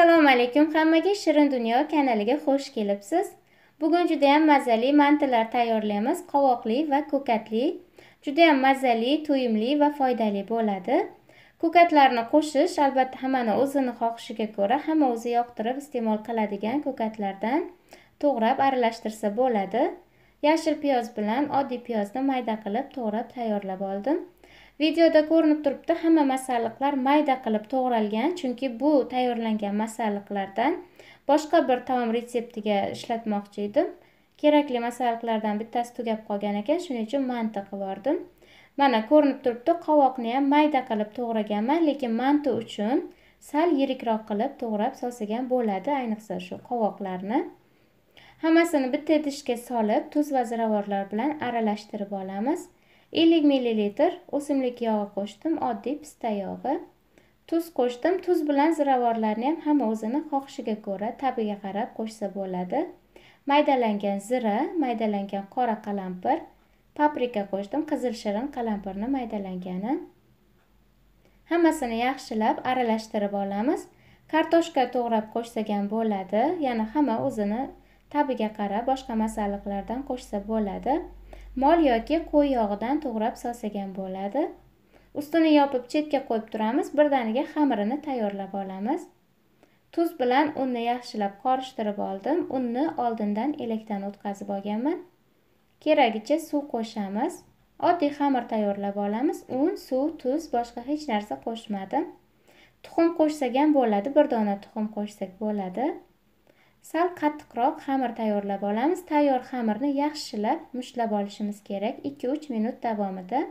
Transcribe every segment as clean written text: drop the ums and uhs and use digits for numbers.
Assalomu alaykum hammaga, Shirin Dunyo kanaliga xush kelibsiz. Bugun juda ham mazali mantilar tayyorlaymiz. Qovoqli va ko'katli. Juda ham mazali, to'yimli va foydali bo'ladi. Ko'katlarni qo'shish albatta hammani o'zini xohishiga ko'ra, hamma o'zi yoqtirib iste'mol qiladigan ko'katlardan to'g'rab aralashtirsa bo'ladi. Yashil piyoz bilan oddiy piyozni mayda qilib to'g'rab tayyorlab oldim. Videoda ko'rinib turibdi, hamma masalliqlar mayda qilib to'g'ralgan, chunki bu tayyorlangan masalliqlardan boshqa bir taom retseptiga ishlatmoqchi edim. Kerakli masalliqlardan bittasi tugab qolgan ekan, shuning uchun manti qilib yordim. Mana ko'rinib turibdi, qovoqni ham mayda qilib to'g'raganman, lekin manti uchun sal yirikroq qilib to'g'rab solsagan bo'ladi, ayniqsa shu qovoqlarni. Hammasini bitta idishga solib, tuz va ziravorlar bilan aralashtirib olamiz. 50 ml o'simlik yog'i qo'shdim, oddiy pista yog'i. Tuz qo'shdim. Tuz bilan ziravorlarni ham hamma o'zini xohishiga ko'ra, tabiga qarab qo'shsa bo'ladi. Maydalangan zira, maydalangan qora qalampir, paprika qo'shdim, qizil shirin qalampirni maydalangani. Hammasini yaxshilab aralashtirib olamiz. Kartoshka to'g'rab qo'shsagan bo'ladi. Yana hamma o'zini tabiga qarab boshqa masalliqlardan qo'shsa bo'ladi. Mol yoki qo'y yog'idan to'g'rab solsagan bo'ladi. Ustini yopib chetga qo'yib turamiz. Birdaniga xamirini tayyorlab olamiz. Tuz bilan unni yaxshilab qorishtirib oldim. Unni oldindan elakdan o'tkazib olganman. Keragicha suv qo'shamiz. Oddiy xamir tayyorlab olamiz. Un, suv, tuz, boshqa hech narsa qo'shmadim. Tuxum qo'shsagan bo'ladi. Bir dona tuxum qo'shsak bo'ladi. Sal qattiqroq xamir tayyorlab olamiz. Tayyor xamirni yaxshilab mushlab olishimiz kerak 2-3 minut davomida.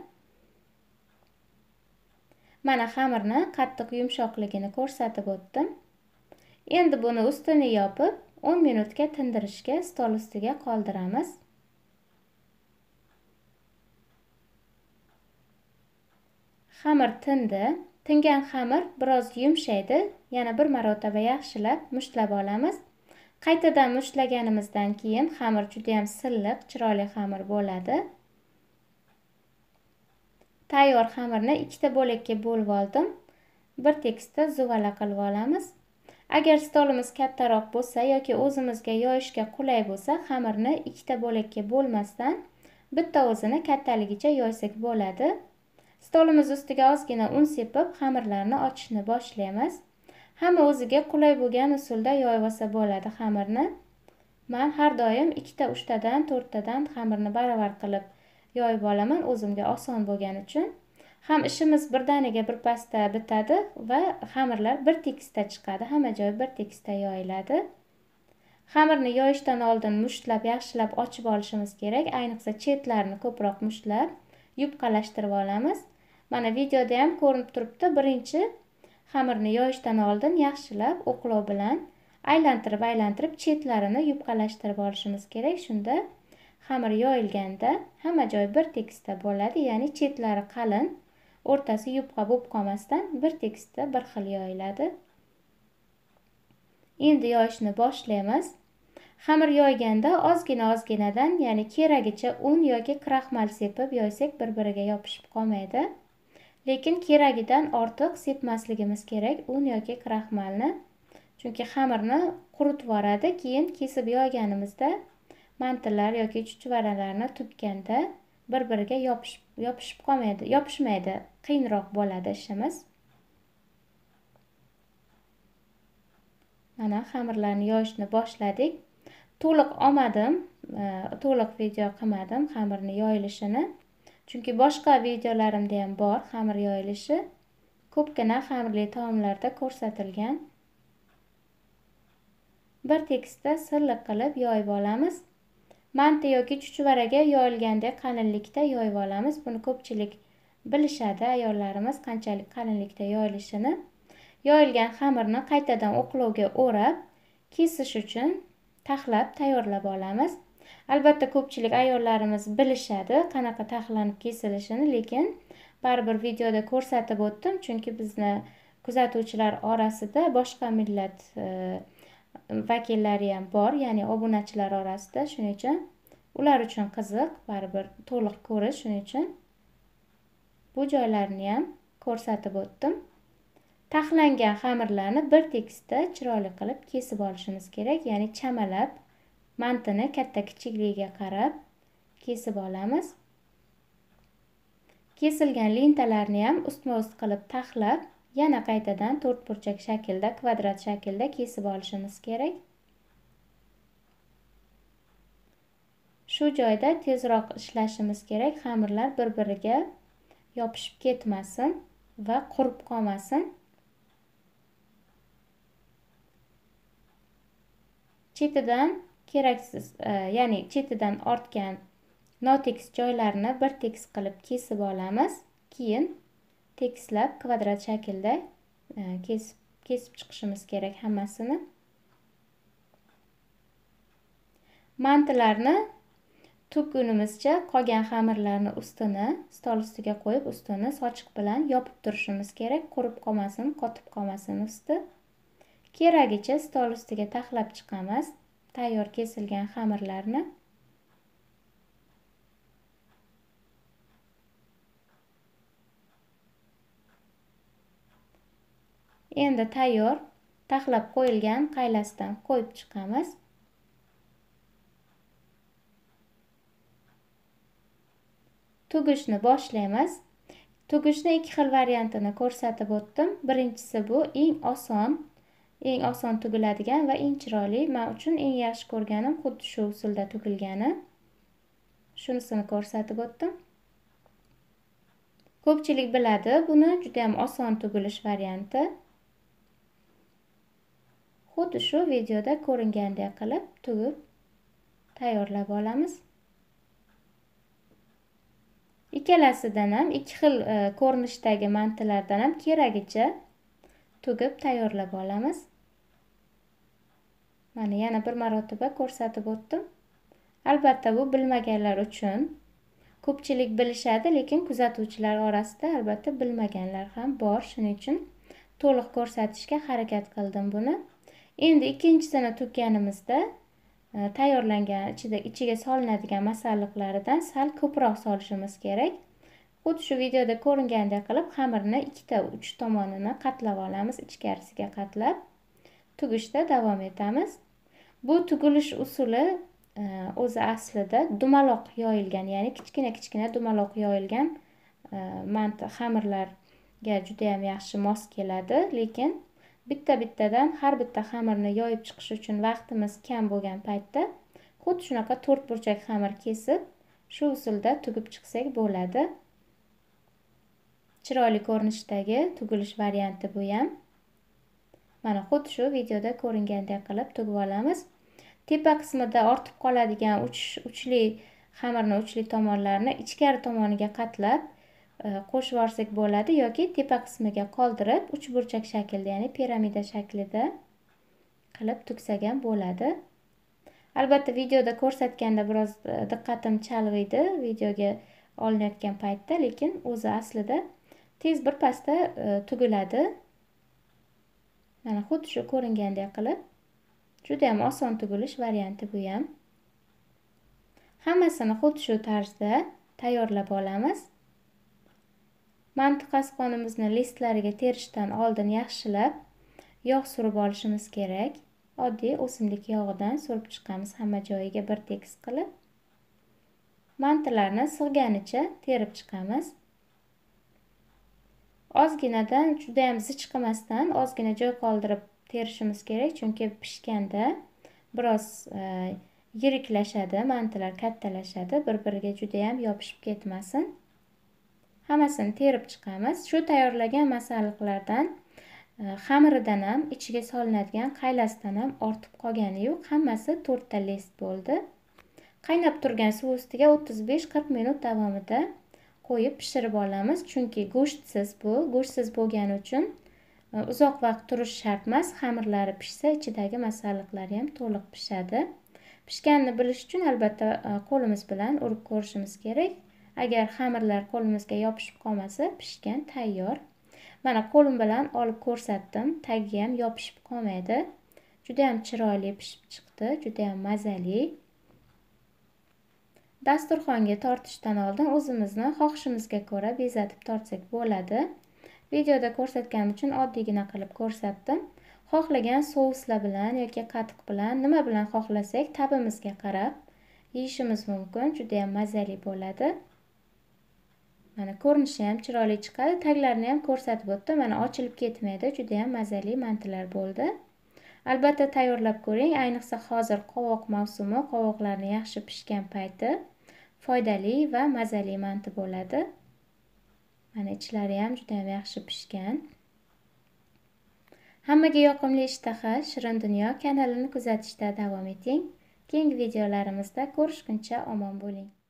Mana xamirni qattiq yumshoqligini ko'rsatib o'tdim. Endi buni ustini yopib 10 minutga tindirishga stol ustiga qoldiramiz. Xamir tindi. Tingan xamir biroz yumshaydi. Yana bir marotaba yaxshilab mushlab olamiz. Qaytadan mushlaganimizdan keyin xamir juda ham silliq, chiroyli xamir bo'ladi. Tayyor xamirni ikkita bo'lakka bo'lib oldim. Bir tekisda zuvala qilib olamiz. Agar stolimiz kattaroq bo'lsa yoki o'zimizga yoyishga qulay bo'lsa, xamirni ikkita bo'lakka bo'lmasdan bitta o'zini kattaligicha yoysak bo'ladi. Stolimiz ustiga ozgina un sepib, xamirlarni ochishni boshlaymiz. Hamma o'ziga qulay bo'lgan usulda yoyib olsa bo'ladi xamirni. Men har doim 2 tadan 4 tadan xamirni baravar qilib yoyib olaman, o'zimga oson bo'lgani uchun. Ham ishimiz birdaniga bir pasda bitadi va xamirlar bir tekisda chiqadi. Hamma joy bir tekisda yoyiladi. Xamirni yoyishdan oldin mushtlab, yaxshilab ochib olishimiz kerak. Ayniqsa chetlarini ko'proq mushtlab, yupqalashtirib olamiz. Mana videoda ham ko'rinib turibdi, birinchi xamirni yoyishdan oldin yaxshilab o'qlov bilan aylantirib chetlarini yupqalashtirib olishimiz kerak. Shunda xamir yoyilganda hamma joy bir tekisda bo'ladi, ya'ni chetlari qalin, o'rtasi yupqa bo'lib qolmasdan bir tekisda bir xil yoyiladi. Endi yoyishni boshlaymiz. Xamir yoyganda ozginadan, ya'ni keragicha un yoki kraxmal sepib yoysak bir-biriga yopishib qolmaydi. Lekin keragidan ortiq sepmasligimiz kerak un yoki kraxmalni. Chunki xamirni quritib yoradi, keyin kesib yoyganimizda mantilar yoki chuchvaralarni tutganda bir-biriga yopishib qolmaydi, yopishmaydi, qiyinroq bo'ladi ishimiz. Mana xamirlarni yoyishni boshladik. To'liq olmadim, to'liq video qilmadim xamirni yoyilishini. Chunki boshqa videolarimda ham bor xamir yoyilishi. Ko'pgina xamirli taomlarda ko'rsatilgan. Bir tekisda silliq qilib yoyib olamiz. Manti yoki chuchvaraga yoyilgandek qalinlikda yoyib olamiz. Buni ko'pchilik bilishadi, ayollarimiz qanchalik qalinlikda yoyilishini. Yoyilgan xamirni qaytadan o'qlovga o'rab, kesish uchun taxlab tayyorlab olamiz. Albatta ko'pchilik ayollarimiz bilishadi qanaqa taxlanib kesilishini, lekin baribir videoda ko'rsatib o'tdim, chunki bizni kuzatuvchilar orasida boshqa millat vakillari ham bor, ya'ni obunachilar orasida, shuning uchun ular uchun qiziq, baribir to'liq ko'rish, shuning uchun bu joylarni ham ko'rsatib o'tdim. taxlangan xamirlarni bir tekisda chiroyli qilib kesib olishimiz kerak. Ya'ni chamalab, mantini katta kichikligiga qarab kesib olamiz. Kesilgan lentalarni ham ustma-ust qilib taxlab, yana qaytadan to'rtburchak shaklda, kvadrat shaklda kesib olishimiz kerak. Shu joyda tezroq ishlashimiz kerak. Xamirlar bir-biriga yopishib ketmasin va qurib qolmasin. Chetidan keraksiz, ya'ni chetidan ortgan notekis joylarini bir tekis qilib kesib olamiz. Keyin tekislab kvadrat shaklda kesib chiqishimiz kerak hammasini. Mantilarni tugunimizcha qolgan xamirlarni ustini stol ustiga qo'yib, ustini sochiq bilan yopib turishimiz kerak. Qurib qolmasin, qotib qolmasin usti. Keragicha stol ustiga taxlab chiqamiz tayyor kesilgan xamirlarni. Endi tayyor taxlab qo'yilgan qaylasidan qo'yib chiqamiz. Tugishni boshlaymiz. Tugishni ikki xil variantini ko'rsatib o'tdim. Birinchisi bu eng oson tugiladigan va eng chiroyli. Men uchun eng yaxshi ko'rganim xuddi shu usulda tugilgani. Shunisini ko'rsatib o'tdim. Ko'pchilik biladi, buni juda ham oson tugilish varianti. Xuddi shu videoda ko'ringandek qilib tugib tayyorlab olamiz. Ikkalasidan ham ikki xil ko'rinishdagi mantilardan ham keragicha tugib tayyorlab olamiz. Mana yana bir marotaba ko'rsatib o'tdim. Albatta bu bilmaganlar uchun. Ko'pchilik bilishadi, lekin kuzatuvchilar orasida albatta bilmaganlar ham bor. Shuning uchun to'liq ko'rsatishga harakat qildim buni. Endi ikkinchisini tugganimizda tayyorlangan ichiga solinadigan masalliqlardan sal ko'proq solishimiz kerak. Xuddi shu videoda ko'ringandek qilib xamirni ikkita uch tomonini qatlab olamiz, ichkarisiga qatlab tugishda davom etamiz. Bu tugilish usuli o'zi aslida dumaloq yoyilgan, ya'ni kichkina dumaloq yoyilgan manti xamirlarga juda ham yaxshi mos keladi, lekin bittadan har bitta xamirni yoyib chiqish uchun vaqtimiz kam bo'lgan paytda xuddi shunaqa to'rtburchak xamir kesib, shu usulda tugib chiqsak bo'ladi. Chiroyli ko'rinishdagi tugilish varianti bu ham. Mana xuddi shu videoda ko'ringandek qilib tugib olamiz. Tepa qismida ortib qoladigan uchli xamirni uchli tomonlarini ichkari tomoniga qatlab qo'shib olsak bo'ladi yoki tepa qismiga qoldirib uchburchak shaklda, ya'ni piramida shaklida qilib tugsak ham bo'ladi. Albatta videoda ko'rsatganda biroz diqqatim chalg'iydi videoga olinayotgan paytda, lekin o'zi aslida tez bir pasda tugiladi. Mana xuddi shu ko'ringandek qilib juda ham oson tugilish varianti bu ham. Hammasini xuddi shu tarzda tayyorlab olamiz. Manti qasqonimizni listlariga terishdan oldin yaxshilab yog' surib olishimiz kerak. Oddiy o'simlik yog'idan surib chiqamiz hamma joyiga bir tekis qilib. Mantilarni sig'ganicha terib chiqamiz. Ozginadan, juda ham zich qilmasdan ozgina joy qoldirib terishimiz kerak, chunki pishganda biroz yiriklashadi, mantilar kattalashadi, bir-biriga juda ham yopishib ketmasin. Hammasini terib chiqamiz. Shu tayyorlagan masalliqlardan xamiridan ham, ichiga solinadigan qaylasidan ham ortib qolgani yo'q. Hammasi 4 ta list bo'ldi. Qaynab turgan suv ustiga 35-40 minut davomida qo'yib pishirib olamiz, chunki go'shtsiz bo'lgani uchun uzoq vaqt turish shart emas. Xamirlari pishsa, ichidagi masalliqlari ham to'liq pishadi. Pishganini bilish uchun albatta qo'limiz bilan urib ko'rishimiz kerak. Agar xamirlar qo'limizga yopishib qolmasa, pishgan tayyor. Mana qo'lim bilan olib ko'rsatdim, tagiga ham yopishib qolmaydi. Juda ham chiroyli pishib chiqdi, juda ham mazali. Dasturxonga tortishdan oldin o'zimizni xohishimizga ko'ra bezatib tortsak bo'ladi. Videoda ko'rsatganim uchun oddiygina qilib ko'rsatdim. Xohlagan souslar bilan yoki qatiq bilan, nima bilan xohlasak tabimizga qarab yeyishimiz mumkin. Juda ham mazali bo'ladi. Mana ko'rinishi ham chiroyli chiqadi. Taglarini ham ko'rsatib o'tdim. Mana ochilib ketmaydi. Juda ham mazali mantilar bo'ldi. Albatta tayyorlab ko'ring. Ayniqsa hozir qovoq mavsumi, qovoqlarni yaxshi pishgan payti foydali va mazali manti bo'ladi. Mana ichlari ham juda ham yaxshi pishgan. Hammaga yoqimli ishtaha Shirin dunyo kanalini kuzatishda davom eting. Keyingi videolarimizda ko'rishguncha omon bo'ling.